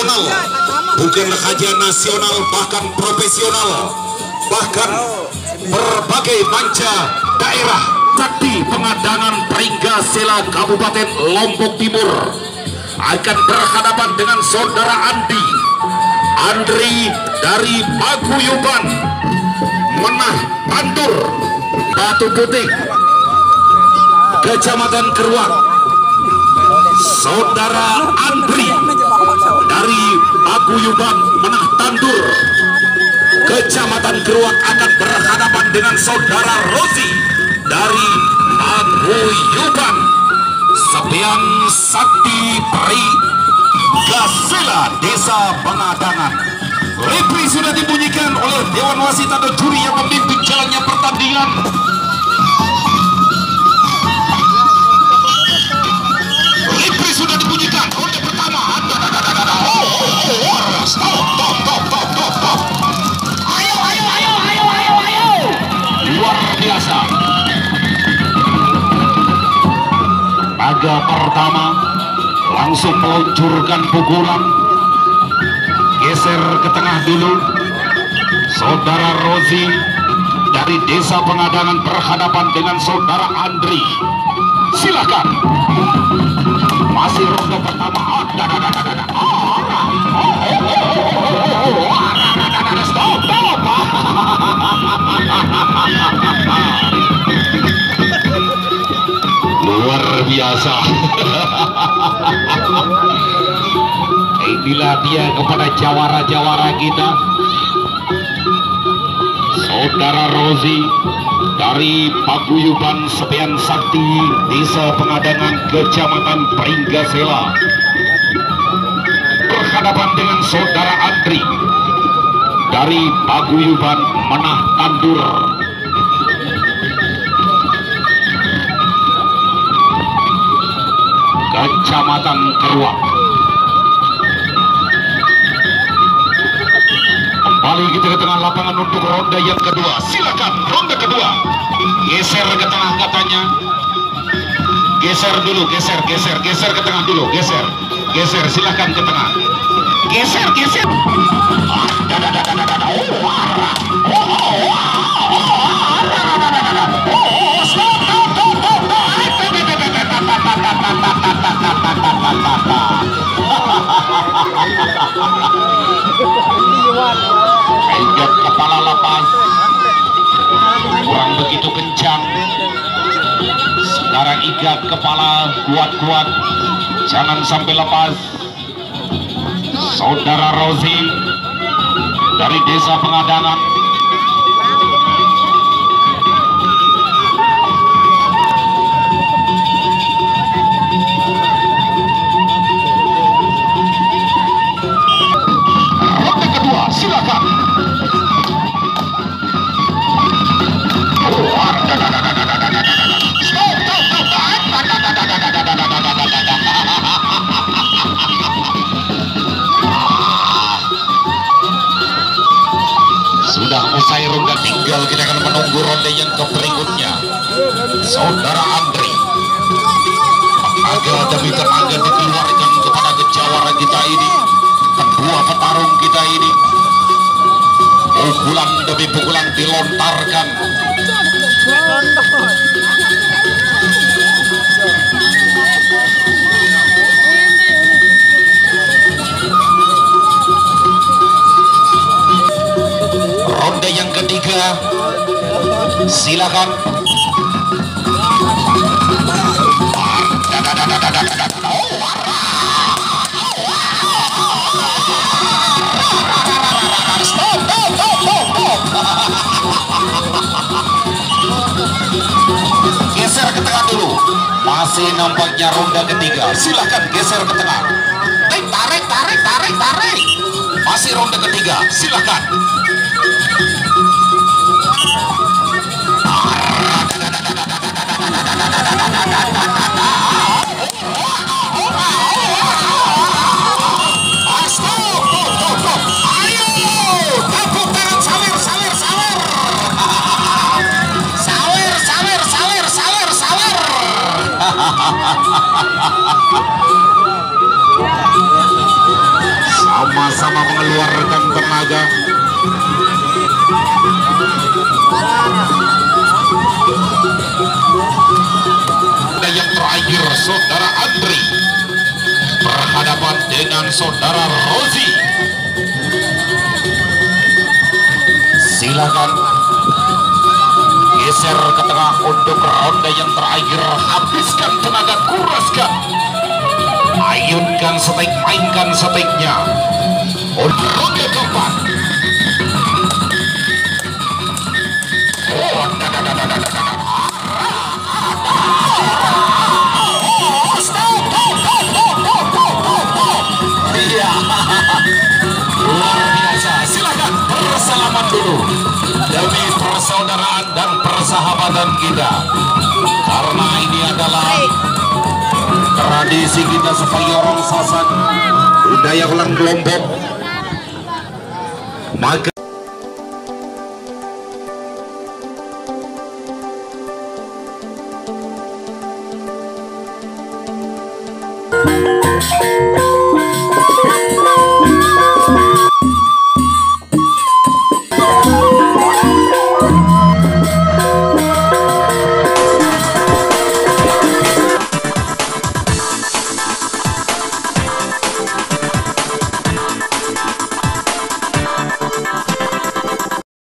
nasional, bukan saja nasional, bahkan profesional, bahkan berbagai manca daerah Sakti Pengadangan Pringgasela Kabupaten Lombok Timur akan berhadapan dengan saudara Andri dari Paguyuban Menah Pantur Batu Putih Kecamatan Keruak. Saudara Andri dari Paguyuban Menah Tandur Kecamatan Keruak akan berhadapan dengan saudara Rozi dari Paguyuban Sepian Sakti Pringgasela Desa Pengadangan. Repri sudah dibunyikan oleh Dewan Wasit atau juri yang memimpin jalannya pertandingan. Repri sudah dibunyikan. Ronde pertama. Stop. Ayo. Luar biasa. Laga pertama langsung meluncurkan pukulan. Geser ke tengah dulu. Saudara Rozi dari Desa Pengadangan berhadapan dengan saudara Andri. Silakan. Masih ronde pertama. Stop. Luar biasa. Inilah dia kepada jawara-jawara kita. Saudara Rozi dari Paguyuban Sepian Sakti Desa Pengadangan Kecamatan Pringgasela berhadapan dengan saudara Andri dari Paguyuban Menah Tandur Kecamatan Keruak. Kembali kita ke tengah lapangan untuk ronde yang kedua. Silakan ronde kedua. Geser ke tengah katanya. Geser dulu, geser ke tengah dulu, geser. Silakan ke tengah. Geser. Enjot kepala lepas, kurang begitu kencang. Sekarang ikat kepala kuat-kuat, jangan sampai lepas. Saudara Rozi dari Desa Pengadangan ronde kedua. Silakan. Sudah usai ronde, tinggal kita akan menunggu ronde yang berikutnya. Saudara Andri, tenaga demi tenaga dikeluarkan kepada kejawara kita ini, kedua petarung kita ini. Pukulan demi pukulan dilontarkan. Ronde yang ketiga, silakan. Geser ke tengah dulu. Masih nampaknya ronde ketiga. Silakan geser ke tengah. Tarik. Masih ronde ketiga. Silakan. sama-sama mengeluarkan tenaga. Dan yang terakhir saudara Andri berhadapan dengan saudara Rozi. Silakan geser ke tengah untuk ronde yang terakhir. Habiskan tenaga, kuraskan, ayunkan setek, mainkan seteknya untuk ronde keempat. Luar biasa. Silakan bersalaman dulu demi persaudaraan dan persahabatan kita, karena ini adalah tradisi kita sebagai orang Sasak, budaya orang Lombok. Maka